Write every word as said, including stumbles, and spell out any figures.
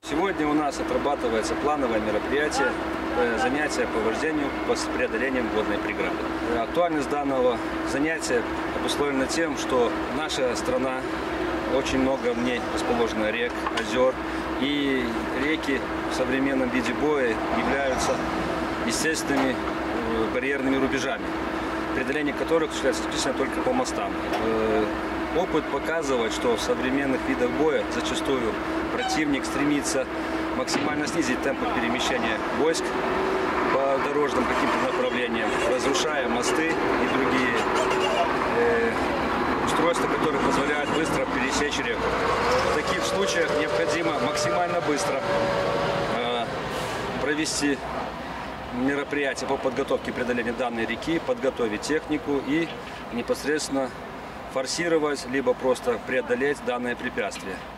Сегодня у нас отрабатывается плановое мероприятие, занятие по вождению с преодолением водной преграды. Актуальность данного занятия обусловлена тем, что наша страна, очень много в ней расположено рек, озер, и реки в современном виде боя являются естественными барьерными рубежами, преодоление которых осуществляется исключительно только по мостам. Опыт показывает, что в современных видах боя зачастую противник стремится максимально снизить темпы перемещения войск по дорожным каким-то направлениям, разрушая мосты и другие э, устройства, которые позволяют быстро пересечь реку. В таких случаях необходимо максимально быстро э, провести мероприятие по подготовке и преодолению данной реки, подготовить технику и непосредственно форсировать, либо просто преодолеть данное препятствие.